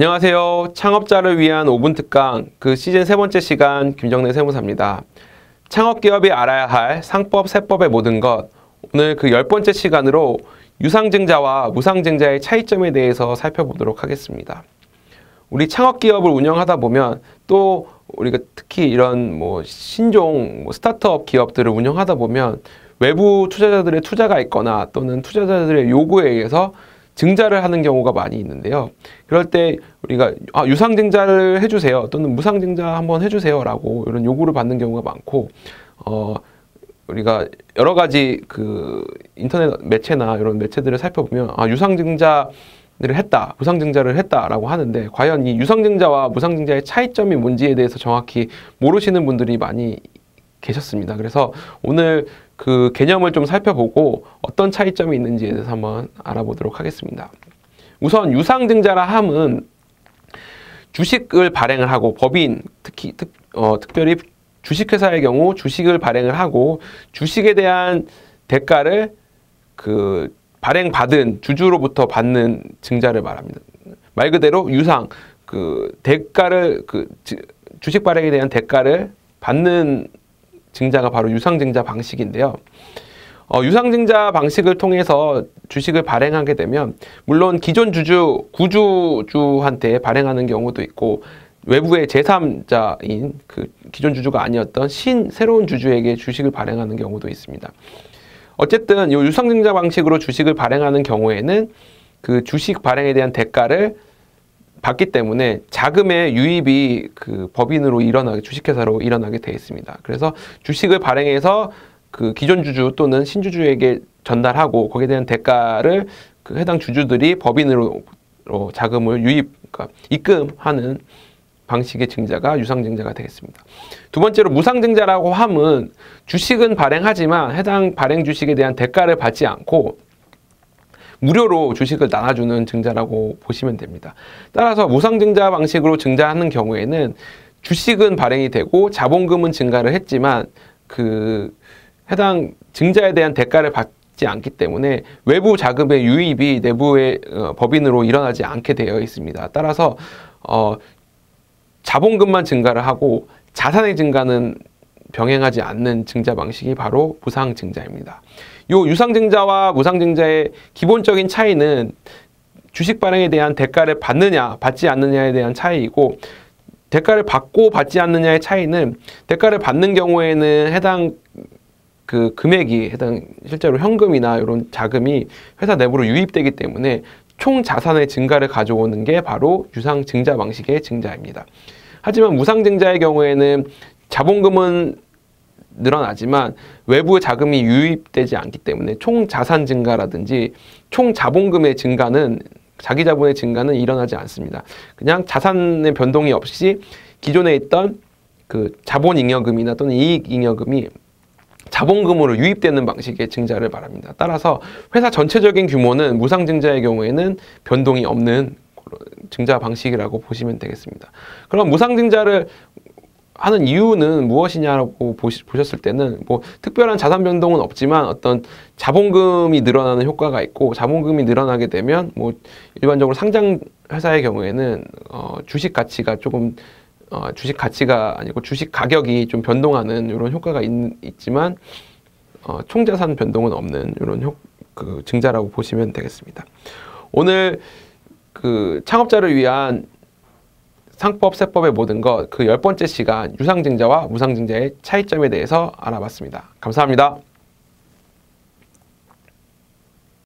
안녕하세요. 창업자를 위한 5분 특강 그 시즌 세 번째 시간 김정래 세무사입니다. 창업기업이 알아야 할 상법, 세법의 모든 것, 오늘 그 10번째 시간으로 유상증자와 무상증자의 차이점에 대해서 살펴보도록 하겠습니다. 우리 창업기업을 운영하다 보면 또 우리가 특히 이런 신종 스타트업 기업들을 운영하다 보면 외부 투자자들의 투자가 있거나 또는 투자자들의 요구에 의해서 증자를 하는 경우가 많이 있는데요. 그럴 때 우리가 유상증자를 해주세요 또는 무상증자 한번 해주세요 라고 이런 요구를 받는 경우가 많고, 우리가 여러 가지 그 인터넷 매체나 이런 매체들을 살펴보면 유상증자를 했다, 무상증자를 했다라고 하는데, 과연 이 유상증자와 무상증자의 차이점이 뭔지에 대해서 정확히 모르시는 분들이 많이 계셨습니다. 그래서 오늘 그 개념을 좀 살펴보고 어떤 차이점이 있는지에 대해서 한번 알아보도록 하겠습니다. 우선 유상증자라 함은 주식을 발행을 하고, 법인 특별히 주식회사의 경우 주식을 발행을 하고 주식에 대한 대가를 그 발행받은 주주로부터 받는 증자를 말합니다. 말 그대로 유상, 대가를 주식 발행에 대한 대가를 받는 증자가 바로 유상증자 방식인데요. 유상증자 방식을 통해서 주식을 발행하게 되면 물론 기존 구주주한테 발행하는 경우도 있고, 외부의 제3자인 기존 주주가 아니었던 새로운 주주에게 주식을 발행하는 경우도 있습니다. 어쨌든 이 유상증자 방식으로 주식을 발행하는 경우에는 그 주식 발행에 대한 대가를 받기 때문에 자금의 유입이 법인으로 주식회사로 일어나게 되어 있습니다. 그래서 주식을 발행해서 기존 주주 또는 신주주에게 전달하고, 거기에 대한 대가를 해당 주주들이 법인으로 자금을 입금하는 방식의 증자가 유상증자가 되겠습니다. 두 번째로 무상증자라고 함은 주식은 발행하지만 해당 발행 주식에 대한 대가를 받지 않고 무료로 주식을 나눠주는 증자라고 보시면 됩니다. 따라서 무상증자 방식으로 증자하는 경우에는 주식은 발행이 되고 자본금은 증가를 했지만 해당 증자에 대한 대가를 받지 않기 때문에 외부 자금의 유입이 내부의 법인으로 일어나지 않게 되어 있습니다. 따라서 자본금만 증가를 하고 자산의 증가는 병행하지 않는 증자 방식이 바로 무상증자입니다. 이 유상증자와 무상증자의 기본적인 차이는 주식 발행에 대한 대가를 받느냐 받지 않느냐에 대한 차이이고, 대가를 받고 받지 않느냐의 차이는 대가를 받는 경우에는 해당 금액이 실제로 현금이나 이런 자금이 회사 내부로 유입되기 때문에 총 자산의 증가를 가져오는 게 바로 유상증자 방식의 증자입니다. 하지만 무상증자의 경우에는 자본금은 늘어나지만 외부의 자금이 유입되지 않기 때문에 총 자산 증가라든지 총 자본금의 증가는, 자기 자본의 증가는 일어나지 않습니다. 그냥 자산의 변동이 없이 기존에 있던 자본잉여금이나 또는 이익잉여금이 자본금으로 유입되는 방식의 증자를 말합니다. 따라서 회사 전체적인 규모는 무상증자의 경우에는 변동이 없는 증자 방식이라고 보시면 되겠습니다. 그럼 무상증자를 하는 이유는 무엇이냐고 보셨을 때는 특별한 자산 변동은 없지만 어떤 자본금이 늘어나는 효과가 있고, 자본금이 늘어나게 되면 일반적으로 상장 회사의 경우에는 주식 가치가 주식 가치가 아니고 주식 가격이 좀 변동하는 이런 효과가 있지만 총자산 변동은 없는 이런 증자라고 보시면 되겠습니다. 오늘 창업자를 위한 상법, 세법의 모든 것 10번째 시간 유상증자와 무상증자의 차이점에 대해서 알아봤습니다. 감사합니다.